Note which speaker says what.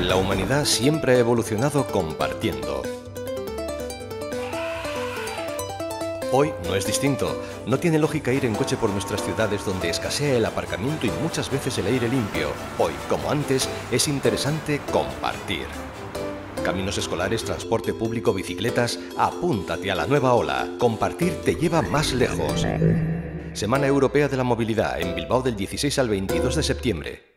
Speaker 1: La humanidad siempre ha evolucionado compartiendo. Hoy no es distinto. No tiene lógica ir en coche por nuestras ciudades donde escasea el aparcamiento y muchas veces el aire limpio. Hoy, como antes, es interesante compartir. Caminos escolares, transporte público, bicicletas, apúntate a la nueva ola. Compartir te lleva más lejos. Semana Europea de la Movilidad en Bilbao del 16 al 22 de septiembre.